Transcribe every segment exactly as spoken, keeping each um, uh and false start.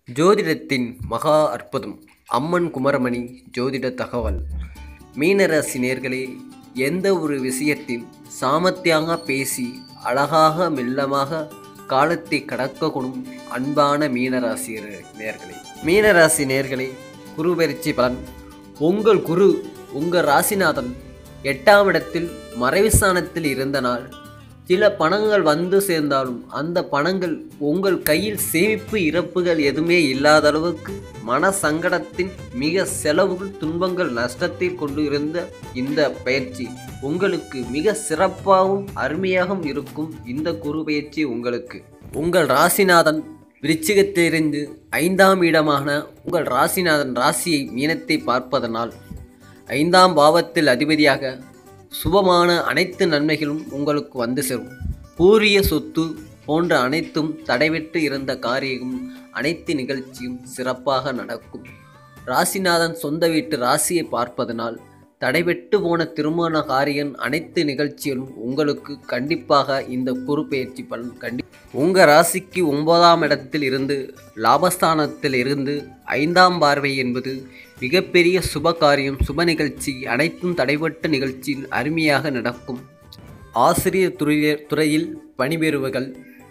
ஜோதிடத்தின் மகா அற்புதம். அம்மன் குமரமணி ஜோதிட தகவல். மீனராசி நேயர்களே, எந்த ஒரு விஷயத்தில் சாமர்த்தியாக பேசி அழகாக மெல்லமாக காலத்தை கடக்கக்கூடும் அன்பான மீனராசி நேயர்களே. மீனராசி நேயர்களே, குரு பயிற்சி பலன். உங்கள் குரு உங்கள் ராசிநாதன் எட்டாம் இடத்தில் மறைவுஸ்தானத்தில் இருந்த நாள் சில பணங்கள் வந்து சேர்ந்தாலும் அந்த பணங்கள் உங்கள் கையில் சேமிப்பு இறப்புகள் எதுவுமே இல்லாத அளவுக்கு மன சங்கடத்தின் மிக செலவுகள் துன்பங்கள் நஷ்டத்தை கொண்டு இருந்த இந்த பயிற்சி உங்களுக்கு மிக சிறப்பாகவும் அருமையாகவும் இருக்கும். இந்த குரு பயிற்சி உங்களுக்கு உங்கள் ராசிநாதன் விருச்சிகத்திலிருந்து ஐந்தாம் இடமான உங்கள் ராசிநாதன் ராசியை மீனத்தை பார்ப்பதனால் ஐந்தாம் பாவத்தில் அதிபதியாக சுபமான அனைத்து நன்மைகளும் உங்களுக்கு வந்து சேரும். பூரிய சொத்து போன்ற அனைத்தும் தடைபெற்று இருந்த காரியமும் அனைத்து நிகழ்ச்சியும் சிறப்பாக நடக்கும். ராசிநாதன் சொந்த வீட்டு ராசியை பார்ப்பதனால் தடைபெற்று போன திருமண காரியம் அனைத்து நிகழ்ச்சிகளும் உங்களுக்கு கண்டிப்பாக இந்த குரு பயிற்சி பலன் கண்டி உங்கள் ராசிக்கு ஒன்பதாம் இடத்தில் இருந்து லாபஸ்தானத்தில் இருந்து ஐந்தாம் பார்வை என்பது மிகப்பெரிய சுப காரியம் சுப நிகழ்ச்சி அனைத்தும் தடைபட்ட நிகழ்ச்சியில் அருமையாக நடக்கும். ஆசிரியர் துறைய துறையில் பணிபெறுவர்கள்,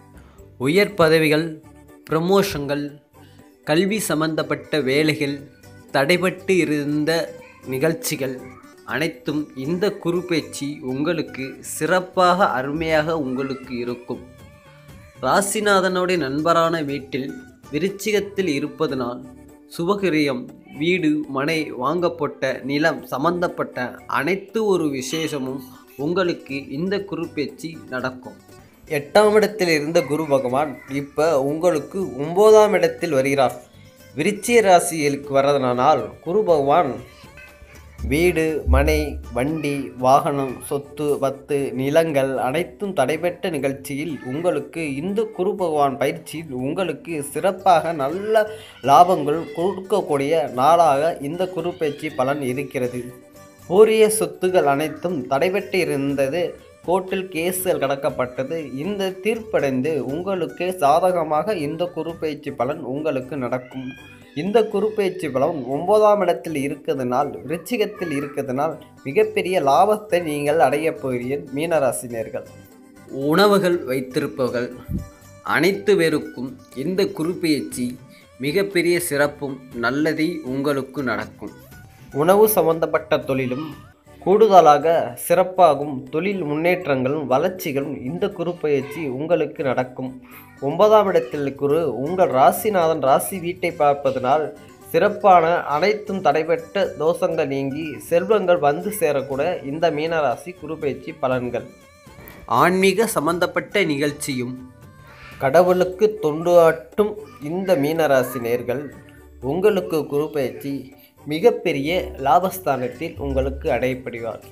உயர் பதவிகள், ப்ரமோஷன்கள், கல்வி சம்பந்தப்பட்ட வேலைகள், தடைபட்டு இருந்த நிகழ்ச்சிகள் அனைத்தும் இந்த குரு பயிற்சி உங்களுக்கு சிறப்பாக அருமையாக உங்களுக்கு இருக்கும். ராசிநாதனுடைய நண்பரான வீட்டில் விருச்சிகத்தில் இருப்பதனால் சுபகிரியம், வீடு, மனை, வாங்கப்பட்ட நிலம் சம்பந்தப்பட்ட அனைத்து ஒரு விசேஷமும் உங்களுக்கு இந்த குரு பயிற்சி நடக்கும். எட்டாம் இடத்தில் இருந்த குரு பகவான் இப்போ உங்களுக்கு ஒன்பதாம் இடத்தில் வருகிறார். விருச்சிக ராசிகளுக்கு வர்றதுனால் குரு பகவான் வீடு, மனை, வண்டி, வாகனம், சொத்து, பத்து, நிலங்கள் அனைத்தும் தடைபெற்ற நிகழ்ச்சியில் உங்களுக்கு இந்த குரு பகவான் பயிற்சியில் உங்களுக்கு சிறப்பாக நல்ல லாபங்கள் கொடுக்கக்கூடிய நாளாக இந்த குரு பயிற்சி பலன் இருக்கிறது. பூரிய சொத்துகள் அனைத்தும் தடைபெற்று இருந்தது, கோர்ட்டில் கேஸுகள் கடக்கப்பட்டது. இந்த தீர்ப்படைந்து உங்களுக்கு சாதகமாக இந்த குரு பயிற்சி பலன் உங்களுக்கு நடக்கும். இந்த குரு பயிற்சி பலன் ஒன்பதாம் இடத்தில் இருக்கிறதுனால் விருச்சிகத்தில் இருக்கிறதுனால் மிகப்பெரிய லாபத்தை நீங்கள் அடைய போகிறீர்கள். மீனராசினியர்கள் உணவுகள் வைத்திருப்பவர்கள் அனைத்து பேருக்கும் இந்த குரு பயிற்சி மிகப்பெரிய சிறப்பும் நல்லதை உங்களுக்கு நடக்கும். உணவு சம்பந்தப்பட்ட தொழிலும் கூடுதலாக சிறப்பாகும். தொழில் முன்னேற்றங்களும் வளர்ச்சிகளும் இந்த குரு பயிற்சி உங்களுக்கு நடக்கும். ஒன்பதாம் இடத்தில் குரு உங்கள் ராசிநாதன் ராசி வீட்டை பார்ப்பதனால் சிறப்பான அனைத்தும் தடைபெற்ற தோஷங்கள் நீங்கி செல்வங்கள் வந்து சேரக்கூட இந்த மீனராசி குரு பயிற்சி பலன்கள். ஆன்மீக சம்பந்தப்பட்ட நிகழ்ச்சியும் கடவுளுக்கு தொண்டு ஆட்டும் இந்த மீனராசி நேர்கள் உங்களுக்கு குரு பயிற்சி மிகப்பெரிய லாபஸ்தானத்தில் உங்களுக்கு அடையப்படுவார்.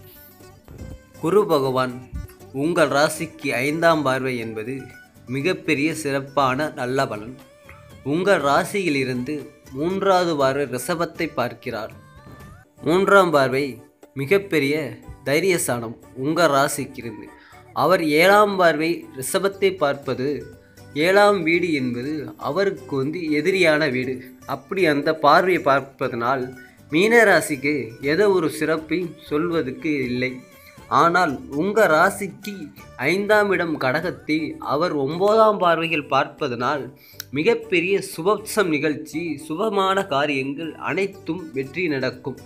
குரு பகவான் உங்கள் ராசிக்கு ஐந்தாம் பார்வை என்பது மிகப்பெரிய சிறப்பான நல்ல பலன். உங்கள் ராசியிலிருந்து மூன்றாவது பார்வை ரிஷபத்தை பார்க்கிறார். மூன்றாம் பார்வை மிகப்பெரிய தைரியஸ்தானம் உங்கள் ராசிக்கிருந்து. அவர் ஏழாம் பார்வை ரிஷபத்தை பார்ப்பது ஏழாம் வீடு என்பது அவருக்கு வந்து எதிரியான வீடு. அப்படி அந்த பார்வையை பார்ப்பதனால் மீனராசிக்கு எதோ ஒரு சிறப்பை சொல்வதற்கு இல்லை. ஆனால் உங்கள் ராசிக்கு ஐந்தாம் இடம் கடகத்தை அவர் ஒன்பதாம் பார்வையில் பார்ப்பதனால் மிகப்பெரிய சுபசம் நிகழ்ச்சி சுபமான காரியங்கள் அனைத்தும் வெற்றி நடக்கும்.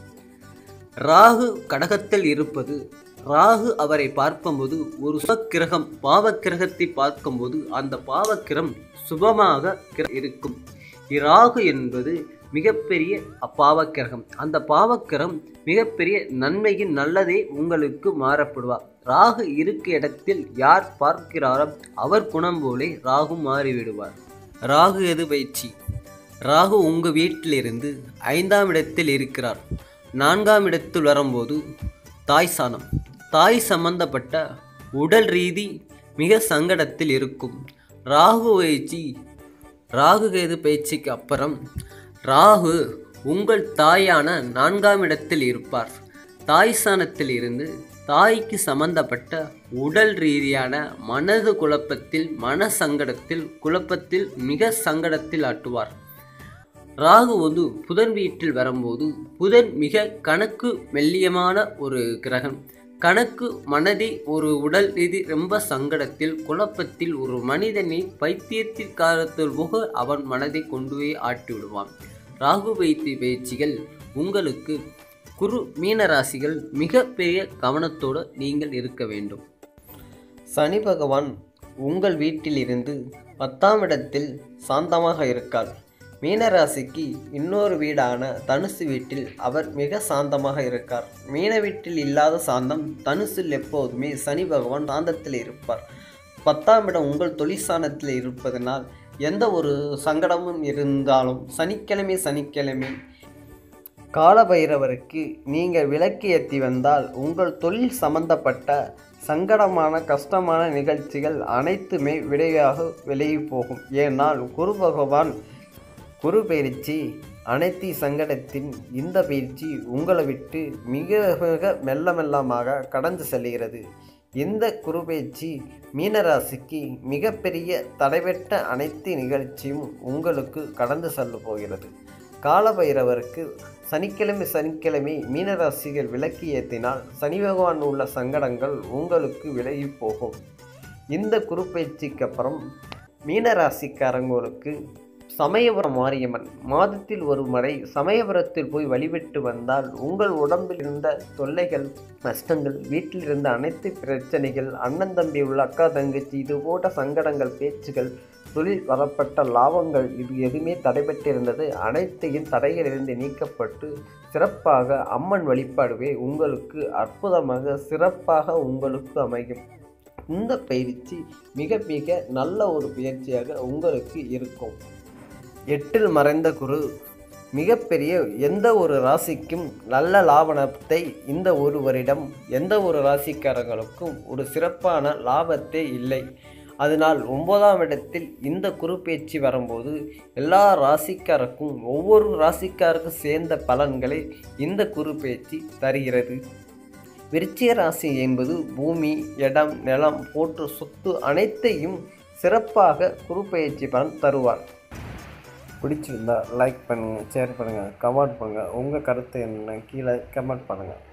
ராகு கடகத்தில் இருப்பது ராகு அவரை பார்க்கும்போது ஒரு சுபக்கிரகம் பாவக்கிரகத்தை பார்க்கும்போது அந்த பாவக்கிரம் சுபமாக இருக்கும். இராகு என்பது மிகப்பெரிய அப்பாவக்கிரகம். அந்த பாவக்கிரம் மிகப்பெரிய நன்மையின் நல்லதே உங்களுக்கு மாறப்படுவார். ராகு இருக்க இடத்தில் யார் பார்க்கிறாரோ அவர் குணம் போலே ராகு மாறிவிடுவார். ராகு எது பயிற்சி. ராகு உங்கள் வீட்டிலிருந்து ஐந்தாம் இடத்தில் இருக்கிறார். நான்காம் இடத்தில் வரும்போது தாய் சாணம் தாய் சம்பந்தப்பட்ட உடல் ரீதி மிக சங்கடத்தில் இருக்கும். ராகு பயிற்சி ராகு கேது பயிற்சிக்கு அப்புறம் ராகு உங்கள் தாயான நான்காம் இடத்தில் இருப்பார். தாய் ஸ்தானத்தில் இருந்து தாய்க்கு சம்பந்தப்பட்ட உடல் ரீதியான மனது குழப்பத்தில் மன சங்கடத்தில் குழப்பத்தில் மிக சங்கடத்தில் ஆட்டுவார். ராகு வந்து புதன் வீட்டில் வரும்போது புதன் மிக கணக்கு மெல்லியமான ஒரு கிரகம். கணக்கு மனதை ஒரு உடல் ரீதி ரொம்ப சங்கடத்தில் குழப்பத்தில் ஒரு மனிதனை பைத்தியத்தில் காலத்தில் போக அவன் மனதை கொண்டு போய் ஆட்டி விடுவான். ராகு வைத்திய பயிற்சிகள் உங்களுக்கு குரு மீனராசிகள் மிக பெரிய கவனத்தோடு நீங்கள் இருக்க வேண்டும். சனி பகவான் உங்கள் வீட்டில் இருந்து பத்தாம் இடத்தில் சாந்தமாக இருக்கார். மீனராசிக்கு இன்னொரு வீடான தனுசு வீட்டில் அவர் மிக சாந்தமாக இருக்கார். மீன வீட்டில் இல்லாத சாந்தம் தனுசில் எப்போதுமே சனி பகவான் சாந்தத்தில் இருப்பார். பத்தாம் இடம் உங்கள் தொழிற்சானத்தில் இருப்பதனால் எந்த ஒரு சங்கடமும் இருந்தாலும் சனிக்கிழமை சனிக்கிழமை காலபைரவருக்கு நீங்கள் விளக்கு ஏற்றி வந்தால் உங்கள் தொழில் சம்பந்தப்பட்ட சங்கடமான கஷ்டமான நிகழ்ச்சிகள் அனைத்துமே விரைவாக விலகி போகும். ஏனால் குரு பகவான் குரு பயிற்சி அனைத்து சங்கடத்தின் இந்த பயிற்சி உங்களை விட்டு மிக மிக மெல்ல மெல்லமாக கடந்து செல்கிறது. இந்த குரு பயிற்சி மீனராசிக்கு மிகப்பெரிய தடைபெற்ற அனைத்து நிகழ்ச்சியும் உங்களுக்கு கடந்து செல்ல போகிறது. காலபைரவருக்கு சனிக்கிழமை சனிக்கிழமை மீனராசிகள் விளக்கு ஏற்றினால் சனி பகவான் உள்ள சங்கடங்கள் உங்களுக்கு விலகி போகும். இந்த குரு பயிற்சிக்கு அப்புறம் மீனராசிக்காரங்களுக்கு சமயபுரம் மாரியம்மன் மாதத்தில் ஒரு முறை சமயபுரத்தில் போய் வழிபட்டு வந்தால் உங்கள் உடம்பில் இருந்த தொல்லைகள் நஷ்டங்கள் வீட்டில் இருந்த அனைத்து பிரச்சனைகள் அண்ணன் தம்பி உள்ள அக்கா தங்கச்சி இது போன்ற சங்கடங்கள் பேச்சுகள் தொழில் வரப்பட்ட லாபங்கள் இது எதுவுமே தடைபட்டிருந்தது அனைத்தையும் தடைகளிலிருந்து நீக்கப்பட்டு சிறப்பாக அம்மன் வழிபாடுவே உங்களுக்கு அற்புதமாக சிறப்பாக உங்களுக்கு அமையும். இந்த பயிற்சி மிக மிக நல்ல ஒரு பயிற்சியாக உங்களுக்கு இருக்கும். எட்டில் மறைந்த குரு மிகப்பெரிய எந்த ஒரு ராசிக்கும் நல்ல லாபத்தை இந்த ஒரு வருடம் எந்த ஒரு ராசிக்காரர்களுக்கும் ஒரு சிறப்பான லாபத்தே இல்லை. அதனால் ஒன்பதாம் இடத்தில் இந்த குரு பயிற்சி வரும்போது எல்லா ராசிக்காருக்கும் ஒவ்வொரு ராசிக்காருக்கும் சேர்ந்த பலன்களை இந்த குரு பயிற்சி தருகிறது. விருச்சிக ராசி என்பது பூமி இடம் நிலம் போன்ற சொத்து அனைத்தையும் சிறப்பாக குரு பயிற்சி பலன் தருவார். பிடிச்சிருந்தா லைக் பண்ணுங்கள், ஷேர் பண்ணுங்கள், கமெண்ட் பண்ணுங்கள். உங்கள் கருத்து என்ன கீழே கமெண்ட் பண்ணுங்கள்.